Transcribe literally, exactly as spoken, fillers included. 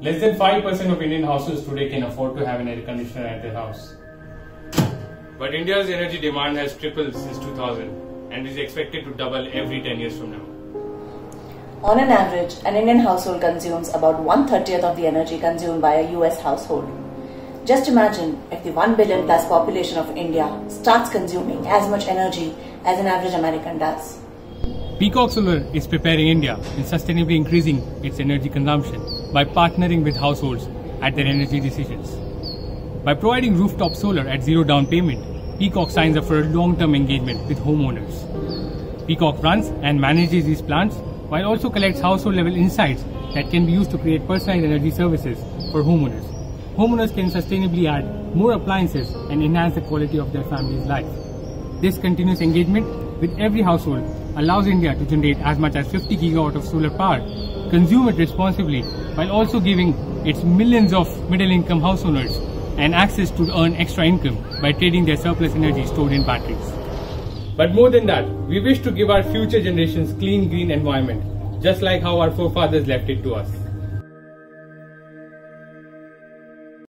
Less than five percent of Indian households today can afford to have an air conditioner at their house. But India's energy demand has tripled since two thousand and is expected to double every ten years from now. On an average, an Indian household consumes about one thirtieth of the energy consumed by a U S household. Just imagine if the one billion plus population of India starts consuming as much energy as an average American does. Peacock Solar is preparing India in sustainably increasing its energy consumption by partnering with households at their energy decisions. By providing rooftop solar at zero down payment, Peacock signs up for a long-term engagement with homeowners. Peacock runs and manages these plants while also collects household-level insights that can be used to create personalized energy services for homeowners. Homeowners can sustainably add more appliances and enhance the quality of their family's life. This continuous engagement with every household allows India to generate as much as fifty gigawatt of solar power, consume it responsibly, while also giving its millions of middle-income house owners an access to earn extra income by trading their surplus energy stored in batteries. But more than that, we wish to give our future generations clean, green environment, just like how our forefathers left it to us.